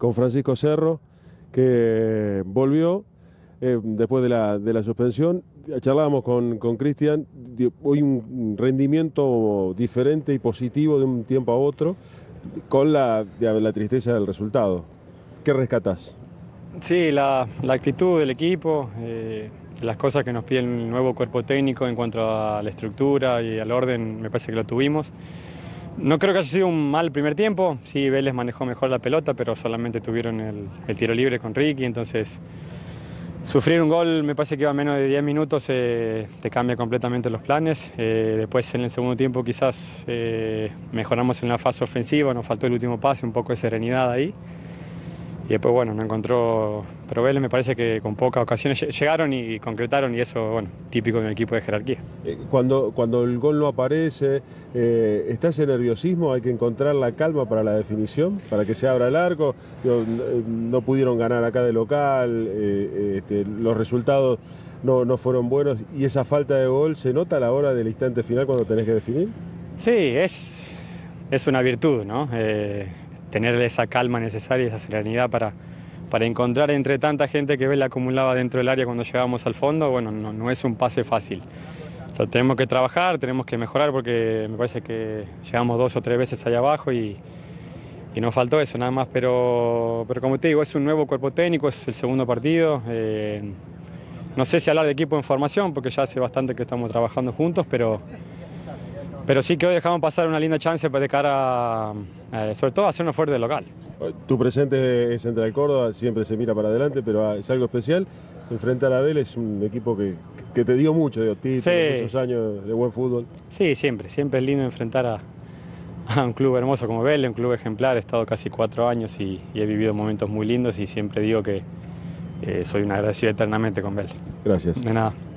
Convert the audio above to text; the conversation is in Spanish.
con Francisco Cerro, que volvió después de la suspensión. Charlábamos con Cristian, hoy un rendimiento diferente y positivo de un tiempo a otro, con la tristeza del resultado. ¿Qué rescatás? Sí, la actitud del equipo, las cosas que nos pide el nuevo cuerpo técnico en cuanto a la estructura y al orden, me parece que lo tuvimos. No creo que haya sido un mal primer tiempo, sí, Vélez manejó mejor la pelota, pero solamente tuvieron el tiro libre con Ricky, entonces sufrir un gol me parece que iba a menos de 10 minutos, te cambia completamente los planes. Después en el segundo tiempo quizás mejoramos en la fase ofensiva, nos faltó el último pase, un poco de serenidad ahí. Y después, bueno, no encontró, pero Vélez me parece que con pocas ocasiones llegaron y concretaron, y eso, bueno, típico de un equipo de jerarquía. Cuando el gol no aparece, ¿está ese nerviosismo? ¿Hay que encontrar la calma para la definición, para que se abra el arco? No pudieron ganar acá de local, los resultados no fueron buenos, y esa falta de gol se nota a la hora del instante final cuando tenés que definir. Sí, es una virtud, ¿no? Tener esa calma necesaria, esa serenidad para encontrar entre tanta gente que Vélez acumulaba dentro del área cuando llegábamos al fondo. Bueno, no es un pase fácil. Lo tenemos que trabajar, tenemos que mejorar, porque me parece que llegamos 2 o 3 veces allá abajo y nos faltó eso nada más. Pero como te digo, es un nuevo cuerpo técnico, es el segundo partido. No sé si hablar de equipo en formación, porque ya hace bastante que estamos trabajando juntos, pero sí que hoy dejamos pasar una linda chance de cara, sobre todo, a hacernos fuerte de local. Tu presente es Central Córdoba, siempre se mira para adelante, pero es algo especial. Enfrentar a Vélez es un equipo que te dio mucho, títulos, sí, muchos años de buen fútbol. Sí, siempre es lindo enfrentar a un club hermoso como Vélez, un club ejemplar. He estado casi 4 años y he vivido momentos muy lindos, y siempre digo que soy un agradecido eternamente con Vélez. Gracias. De nada.